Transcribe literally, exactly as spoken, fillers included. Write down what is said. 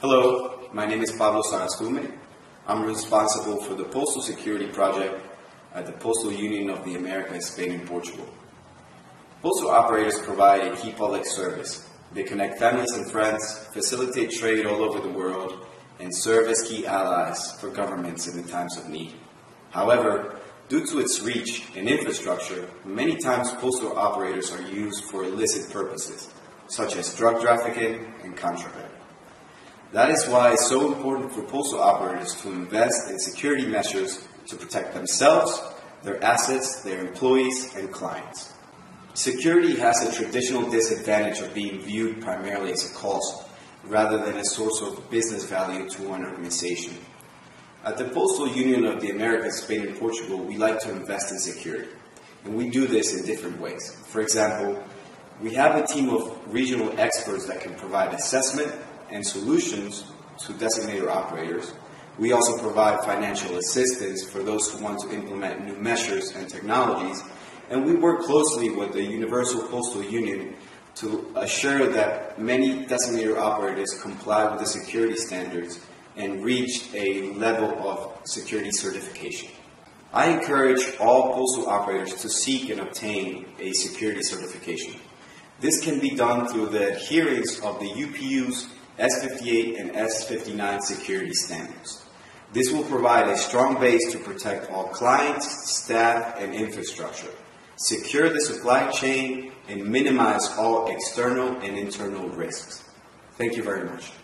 Hello, my name is Pablo Sagastume. I'm responsible for the Postal Security Project at the Postal Union of the Americas, Spain and Portugal. Postal operators provide a key public service. They connect families and friends, facilitate trade all over the world, and serve as key allies for governments in the times of need. However, due to its reach and infrastructure, many times postal operators are used for illicit purposes, such as drug trafficking and contraband. That is why it's so important for postal operators to invest in security measures to protect themselves, their assets, their employees, and clients. Security has a traditional disadvantage of being viewed primarily as a cost, rather than a source of business value to an organization. At the Postal Union of the Americas, Spain and Portugal, we like to invest in security, and we do this in different ways. For example, we have a team of regional experts that can provide assessment and solutions to designator operators. We also provide financial assistance for those who want to implement new measures and technologies, and we work closely with the Universal Postal Union to assure that many designator operators comply with the security standards and reach a level of security certification. I encourage all postal operators to seek and obtain a security certification. This can be done through the adherence of the U P U's S fifty-eight and S fifty-nine security standards. This will provide a strong base to protect all clients, staff, and infrastructure, secure the supply chain, and minimize all external and internal risks. Thank you very much.